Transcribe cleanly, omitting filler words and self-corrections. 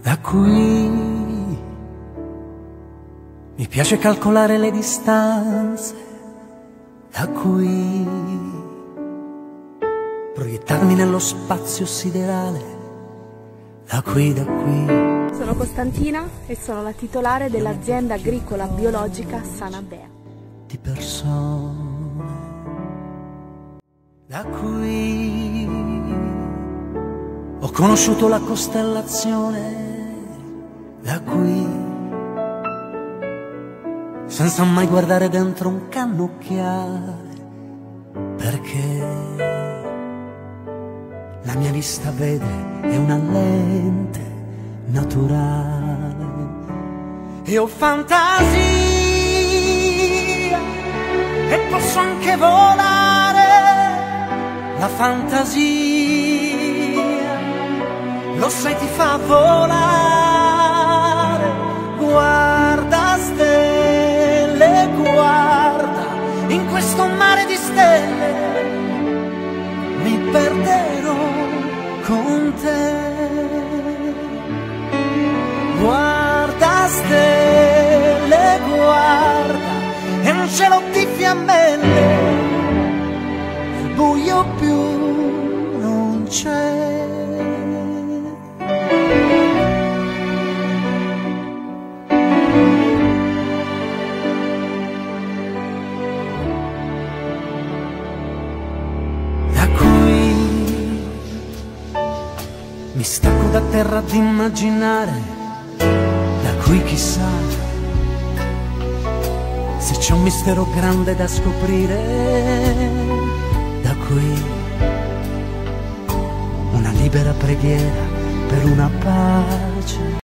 Da qui mi piace calcolare le distanze, da qui proiettarmi nello spazio siderale, da qui, da qui. Sono Costantina e sono la titolare dell'azienda agricola biologica Sanabea. Di persone, da qui ho conosciuto la costellazione, da qui senza mai guardare dentro un cannocchiale, perché la mia vista vede è una lente naturale e ho fantasia e posso anche volare. La fantasia, lo sai, ti fa volare. Guarda stelle, guarda, in questo mare di stelle mi perderò con te. Guarda stelle, guarda, è un cielo di fiammelle, il buio più non c'è. Da qui mi stacco da terra ad immaginare, da qui chissà se c'è un mistero grande da scoprire, da qui una libera preghiera per una pace.